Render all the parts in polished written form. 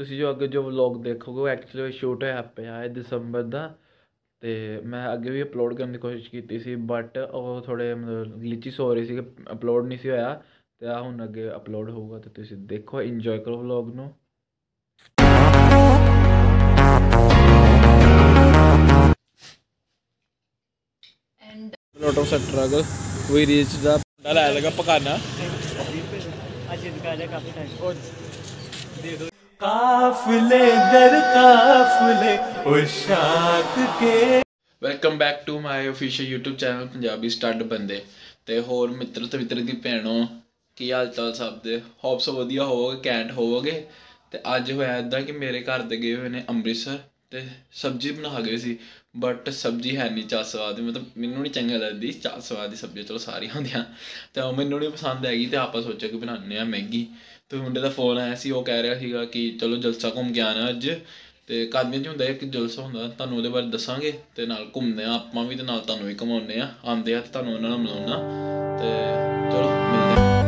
ਤੁਸੀਂ ਜੋ ਅੱਗੇ ਜੋ ਵਲੌਗ ਦੇਖੋਗੇ ਉਹ ਐਕਚੁਅਲੀ ਸ਼ੂਟ ਹੋਇਆ ਪਿਆ ਹੈ ਦਸੰਬਰ ਦਾ। ਤੇ ਮੈਂ ਅੱਗੇ ਵੀ ਅਪਲੋਡ ਕਰਨ ਦੀ ਕੋਸ਼ਿਸ਼ ਕੀਤੀ ਸੀ, ਬਟ ਉਹ ਥੋੜ੍ਹੇ ਮਤਲਬ ਗਲਿਚਿਸ ਹੋ ਰਹੀ ਸੀ ਕਿ ਅਪਲੋਡ ਨਹੀਂ ਸੀ ਹੋਇਆ। ਤੇ ਆ ਹੁਣ ਅੱਗੇ ਅਪਲੋਡ ਹੋਊਗਾ ਤੇ ਤੁਸੀਂ ਦੇਖੋ, ਇੰਜੋਏ ਕਰੋ ਵਲੌਗ ਨੂੰ। Lot of struggle. We reached the डाला लगा पकाना। काफिले दर काफिले उशाक के। Welcome back to my official YouTube channel Punjabi stud बंदे। ते होर मित्र ते मित्र दी भैनों की हाल चाल सब दे, होप सो वधिया होवोगे, कैंट होवोगे। ते अज होया इदां कि मेरे घर दे गए हुए ने अमृतसर ते सब्जी बना गए सी, बट सब्जी है नहीं चा स्वाद दी, मतलब मैनू नहीं चंगी लगती चा स्वाद दी सब्जी। चलो सारियां होंदियां ते मैनू नहीं पसंद हैगी, ते आपां सोचेआ कि बनाने आ मैगी। तो मुंडे दा फोन आया सी, वो कह रहा सीगा कि चलो जलसा घूम के आना अज। ते कादियां च हुंदा इक जलसा हुंदा, तुहानूं ओहदे बारे दस्सांगे ते नाल घूमने आ आपां भी ते नाल तुहानूं भी घुमाउने आ। आंदे आ ते तुहानूं उन्हां नाल मिलाउना। ते चलो मिलदे आ।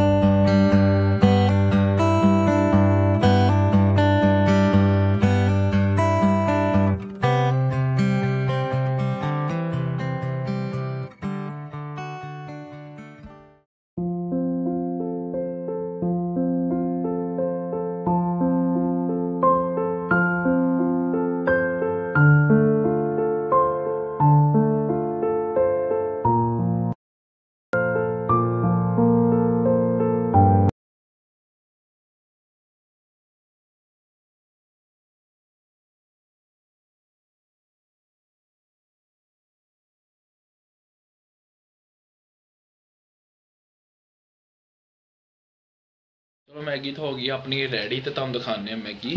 चलो मैगी तो हो गई अपनी रेडी, तो तुम दिखाने मैगी।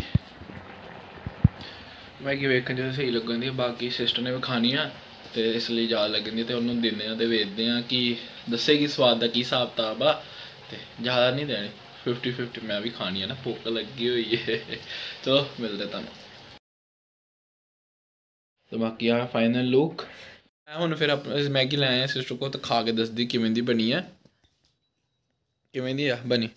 मैगी वेखन जो सही लगन दी, बाकी सिस्टर ने भी खानी है तो इसलिए ज़्यादा लगन दी, तो उन्होंने दिन्ने आ ते वेखदे आ कि दस्सेगी स्वाद का की हिसाब किताब आ। ते ज़्यादा नहीं देनी, 50-50 मैं भी खानी है ना, भुख लगी हुई है। चलो मिलते तुहानूं। तो बाकी आ फाइनल लुक। मैं हुण फिर मैगी लै आया सिस्टर को, तो खा के दसदी किवें दी बनी है, किवें दी आ बनी।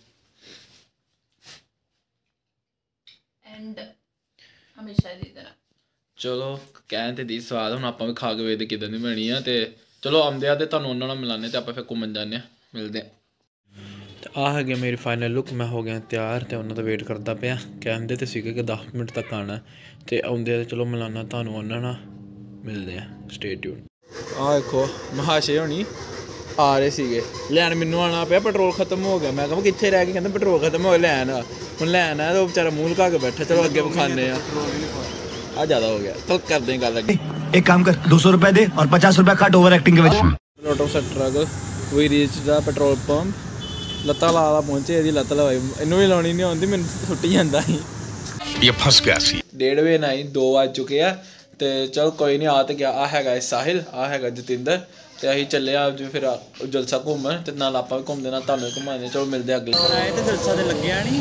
हमेशा दी तरह चलो कहन ते दी स्वाद, हुण आपां भी खा के वेखदे किदां दी बनी आ। ते चलो आंदे आ ते तुहानूं उन्हां नाल मिलाने, ते आपां फिर घूमन जाने आ, मिलदे आ। ते आ है मेरी फाइनल लुक। मैं हो गया तैयार ते उन्हां दा वेट करदा पिया, कहंदे ते सीगे कि 10 मिनट तक आना। ते आउंदे ते चलो मिलाना तुहानूं उन्हां नाल, मिलदे आ, स्टे ट्यून। आ देखो महाशे होनी आ रहे सीगे लैन, मैनू आना पिया, पेट्रोल खत्म हो गया। मैं कहा कित्थे रह गए, कहंदे पेट्रोल खत्म हो गया, लैन आ। हुण लैन आया तो बेचारा मूंह लुका के बैठा। चलो अगे विखाने आ ज़्यादा हो गया, चल करते हैं गल अगे। एक काम कर, 200 रुपए दे और 50 रुपए काट ओवर एक्टिंग के वजह। Lot of struggle. We reach the petrol pump. लत्ता ला पहुंचे, यदि लत्त लवाई इनू भी लानी नहीं आती, मैनू छुट्टी जाता ही। ये फंस गया सी। 1:30 बजे ना 2 बज चुके हैं। तो चल कोई नहीं, आ तो गया। आ हैगा साहिल, आ हैगा जतिंदर। तो असीं चले अज फिर जलसा घूमन, ते नाल आपां भी घूमदे, नाल तुहानूं भी घुमाने। चलो मिलदे अगले। आए तो जलसा तो लग्या नहीं,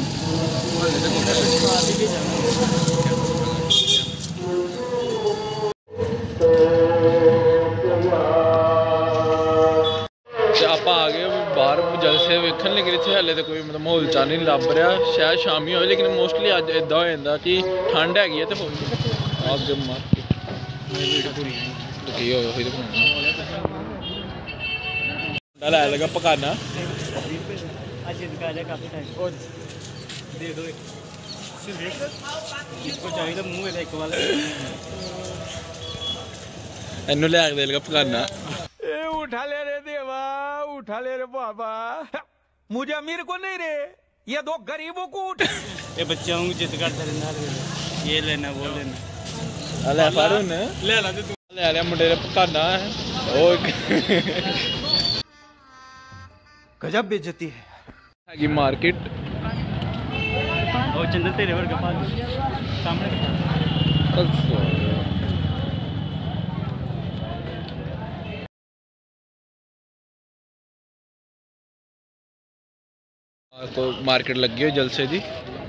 आप आ गए बाहर जलसे वेखन, लेकिन इतने हाले तो कोई मतलब माहौल चाल नहीं लभ रहा। शायद शामी हो, लेकिन मोस्टली अज इदा हो जाता कि ठंड हैगी है। तो हो अगे मार्केट लै लगा पकाना। इनू लै दे लगा पकाना। उठा ले रे देवा, उठा ले रे बाबा, मुझे अमीर को नहीं रे, ये 2 गरीबों को उठ। ये बच्चों को जिद करते रहना, ये लेना वो लेना। ले फारून ले ला तू, ले आ मुंडे ने पकाना है। गजब बेइज्जती है। मार्केट और चंदन तेरे वर्ग सामने तो मार्केट लगी हुई जलसे की।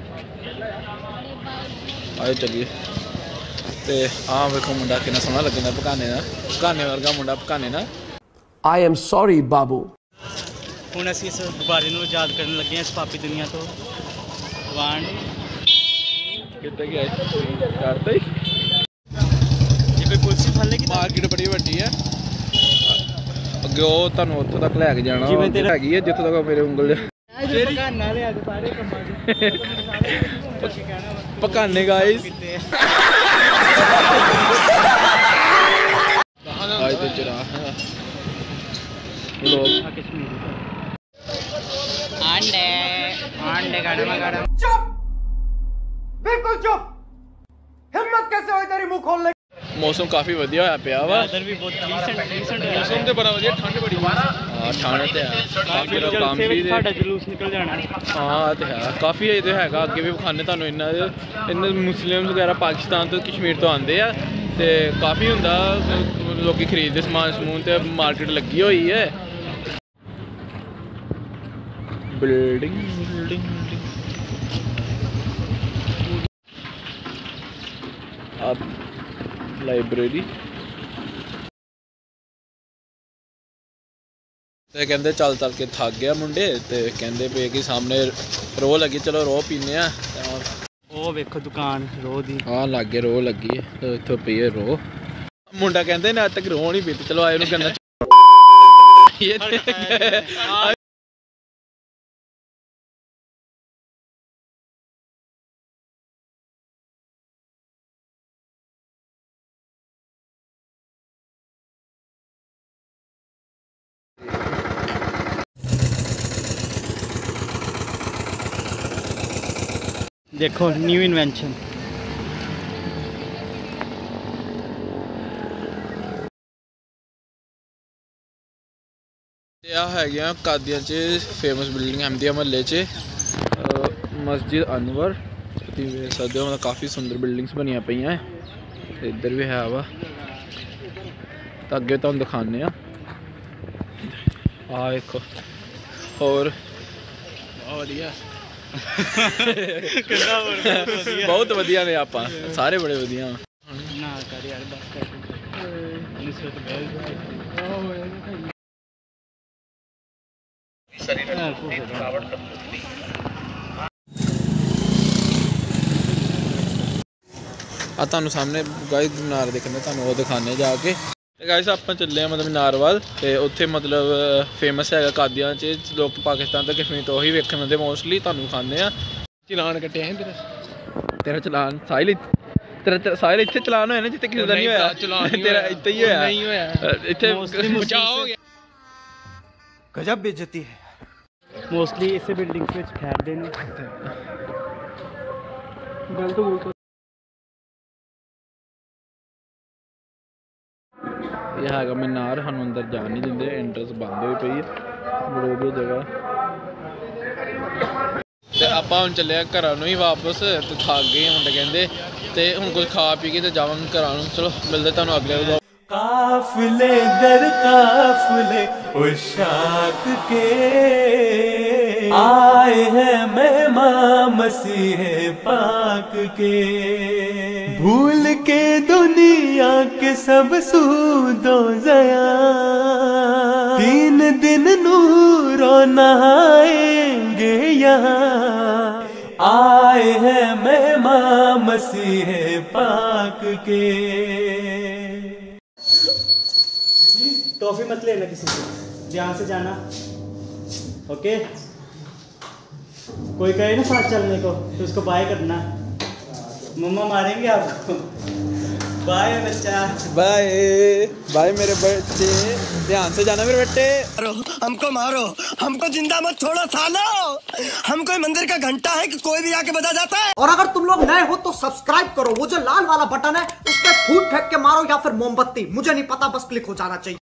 आए चलिए। तो आ वेखो मुंडा कितना सोहना लगदा पकाने का, पकाने वर्गा मुंडा पकाने ना। आई एम सॉरी बाबू। हुण असीं इस गुब्बारे नूं याद करन लगे इस पापी दुनिया तो। 1 कितने गया करते ही ਜਿਵੇਂ ਪੁਲਿਸ ਫੜ ਲੇਗੀ ਮਾਰਕੀਟ ਬੜੀ ਵੱਡੀ ਹੈ ਅੱਗੇ ਉਹ ਤੁਹਾਨੂੰ ਉੱਥੋਂ ਤੱਕ ਲੈ ਕੇ ਜਾਣਾ ਜਿਵੇਂ ਤੇਰਾ ਹੈਗੀ ਹੈ ਜਿੱਥੋਂ ਤੱਕ ਮੇਰੇ ਉਂਗਲ ਪਕਾਨਾ ਲਿਆ ਕੇ ਸਾਰੇ ਕੰਮਾਂ ਦੇ ਪਕਾਨੇ ਗਾਇਸ आज तो चरा लोग कश्मीरी अंडे अंडे गरम गरम चुप बिल्कुल चुप हिम्मत कैसे होई तेरी मुंह खोल ले मौसम काफी ਵਧੀਆ ਹੋਇਆ ਪਿਆ ਵਾ वेदर भी बहुत रीसेंट मौसम ਤੇ ਬੜਾ ਵਧੀਆ ਠੰਡ ਬੜੀ ਹਾਂ ਠੰਡ ਤੇ ਹੈ ਕਾਫੀ ਕੰਮ ਵੀ ਸਾਡਾ ਜਲੂਸ ਨਿਕਲ ਜਾਣਾ ਹਾਂ ਤੇ ਹੈ ਕਾਫੀ ਇਹ ਤੇ ਹੈਗਾ ਅੱਗੇ ਵੀ ਵਿਖਾਣੇ ਤੁਹਾਨੂੰ ਇਹਨਾਂ ਮੁਸਲਿਮ ਵਗੈਰਾ ਪਾਕਿਸਤਾਨ ਤੋਂ ਕਸ਼ਮੀਰ ਤੋਂ ਆਉਂਦੇ ਆ ਤੇ ਕਾਫੀ ਹੁੰਦਾ ਲੋਕੀ ਖਰੀਦਦੇ ਸਮਾਨ ਤੇ ਮਾਰਕੀਟ ਲੱਗੀ ਹੋਈ ਹੈ ਬਿਲਡਿੰਗ ਆਪ ਲਾਇਬ੍ਰੇਰੀ ਤੇ ਕਹਿੰਦੇ ਚੱਲ ਕੇ ਥੱਕ ਗਿਆ ਮੁੰਡੇ ਤੇ ਕਹਿੰਦੇ ਪਏ ਕਿ ਸਾਹਮਣੇ ਰੋਹ ਲੱਗੀ ਚਲੋ ਰੋਹ ਪੀਨੇ ਆ ਉਹ ਵੇਖੋ ਦੁਕਾਨ ਰੋਹ ਦੀ ਹਾਂ ਲਾਗੇ ਰੋਹ ਲੱਗੀ ਤੇ ਇੱਥੋਂ ਪੀਏ ਰੋਹ ਮੁੰਡਾ ਕਹਿੰਦੇ ਨੇ ਅੱਜ ਤੱਕ ਰੋਹ ਨਹੀਂ ਪੀਤੀ ਚਲੋ ਆਏ ਨੂੰ ਕਹਿੰਦਾ देखो न्यू इन्वेंशन ਆ ਹੈਗੀਆਂ ਕਾਦੀਆਂ 'ਚ ਫੇਮਸ ਬਿਲਡਿੰਗ ਅਹਿਮਦੀਆ ਮਹੱਲੇ 'ਚ ਮਸਜਿਦ ਅਨਵਰ ਤੁਸੀਂ ਵੇਖ ਸਕਦੇ ਹੋ ਕਾਫੀ ਸੁੰਦਰ ਬਿਲਡਿੰਗਸ ਬਣੀਆਂ ਪਈਆਂ ਤੇ ਇੱਧਰ ਵੀ ਹੈ ਵਾ ਤਾਂ ਅੱਗੇ ਤੁਹਾਨੂੰ ਦਿਖਾਉਂਦੇ ਆ ਆਹ ਦੇਖੋ ਹੋਰ ਬਹੁਤ ਵਧੀਆ ਬਹੁਤ ਵਧੀਆ ਨੇ ਆਪਾਂ ਸਾਰੇ ਬੜੇ ਵਧੀਆ ਨਾ ਕਰ ਯਾਰ ਬਸ ਕਰ ਆ ਤੁਹਾਨੂੰ ਸਾਹਮਣੇ ਗਾਇਸ ਮੀਨਾਰ ਦੇਖਣੇ ਤੁਹਾਨੂੰ ਉਹ ਦਿਖਾਣੇ ਜਾ ਕੇ ਤੇ ਗਾਇਸ ਆਪਾਂ ਚੱਲੇ ਆ ਮਤਲਬ ਮੀਨਾਰ ਵੱਲ ਤੇ ਉੱਥੇ ਮਤਲਬ ਫੇਮਸ ਹੈਗਾ ਕਾਦੀਆਂ 'ਚ ਲੋਕ ਪਾਕਿਸਤਾਨ ਤੋਂ ਕਸ਼ਮੀਰ ਤੋਂ ਉਹੀ ਵੇਖਣ ਆਉਂਦੇ ਮੋਸਟਲੀ ਤੁਹਾਨੂੰ ਖਾਂਦੇ ਆ ਚਲਾਨ ਕੱਟਿਆ ਤੇਰਾ ਚਲਾਨ ਸਾਹਿਲ ਤੇਰਾ ਸਾਹਿਲ ਇੱਥੇ ਚਲਾਨ ਹੋਇਆ ਨਾ ਜਿੱਥੇ ਕਿਸੇ ਦਾ ਨਹੀਂ ਹੋਇਆ ਤੇਰਾ ਇੱਥੇ ਹੀ ਹੋਇਆ ਨਹੀਂ ਹੋਇਆ ਇੱਥੇ ਬਚਾਅ ਹੋ ਗਿਆ गजब बेइज्जती है मोस्टली इसे बिल्डिंग्स में ठहरते हैं गलत बोल ਇਹ ਹੈਗਾ ਮੀਨਾਰ ਸਾਨੂੰ ਅੰਦਰ ਜਾਣ ਨਹੀਂ ਦਿੰਦੇ ਐਂਟਰੈਂਸ ਬੰਦ ਹੋਈ ਪਈ ਹੈ ਬੜੀ ਵਧੀਆ ਜਗ੍ਹਾ ਤੇ ਆਪਾਂ ਹੁਣ ਚੱਲੇ ਆ ਘਰਾਂ ਨੂੰ ਹੀ ਵਾਪਸ ਤੇ ਥੱਕ ਗਏ ਮੁੰਡੇ ਕਹਿੰਦੇ ਤੇ ਹੁਣ ਕੁਝ ਖਾ ਪੀ ਕੇ ਤੇ ਜਾਵਾਂਗੇ ਘਰਾਂ ਨੂੰ ਚਲੋ ਮਿਲਦੇ ਤੁਹਾਨੂੰ ਅਗਲੇ ਵਲੌਗ काफिले दर काफिले उशाक के आए हैं मेहमान मसीह पाक के भूल के दुनिया के सब सूदो ज़या 3 दिन नूरों नहाएंगे यहाँ आए हैं मेहमान मसीह पाक के टॉफी मत लेना किसी से ध्यान से जाना ओके कोई कहे ना साथ चलने को तो उसको बाय करना मम्मा मारेंगे आपको बाय बच्चा बाय बाय मेरे बच्चे ध्यान से जाना मेरे बेटे हमको मारो हमको जिंदा मत छोड़ो सालो हम कोई मंदिर का घंटा है कि कोई भी आके बजा जाता है। और अगर तुम लोग नए हो तो सब्सक्राइब करो वो जो लाल वाला बटन है उस पर फूट फेंक के मारो या फिर मोमबत्ती मुझे नहीं पता बस क्लिक हो जाना चाहिए।